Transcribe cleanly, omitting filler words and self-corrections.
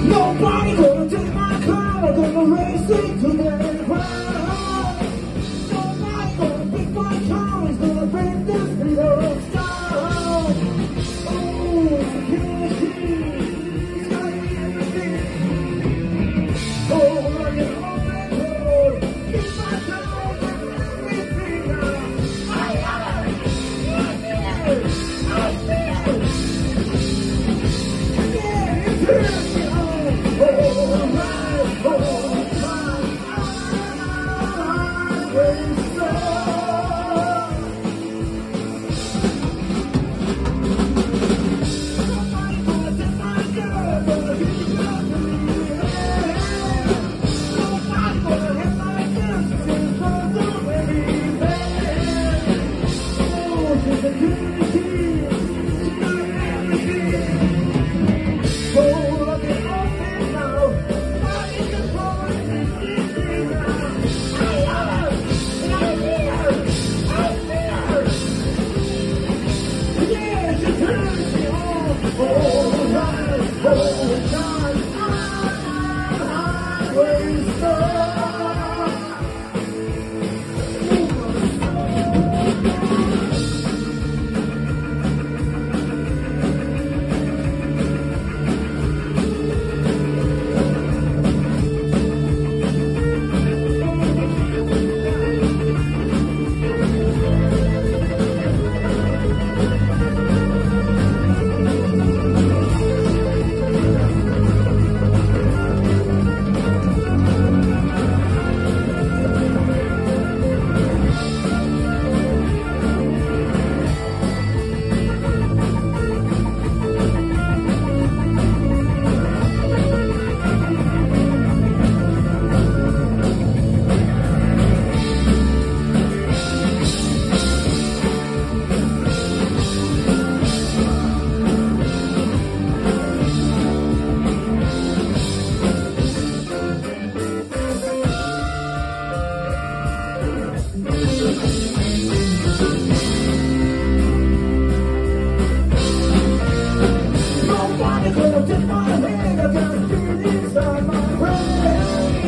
Nobody gonna take my car, I'm gonna race it to the ground. Nobody gonna pick my car, he's gonna bring this freedom down. Oh, security, he's got everything. Oh, I get on that road, keep my town and everything now. I love it, I feel it. Yeah, it's here. Nobody gonna take my hand, I got a feeling inside my brain.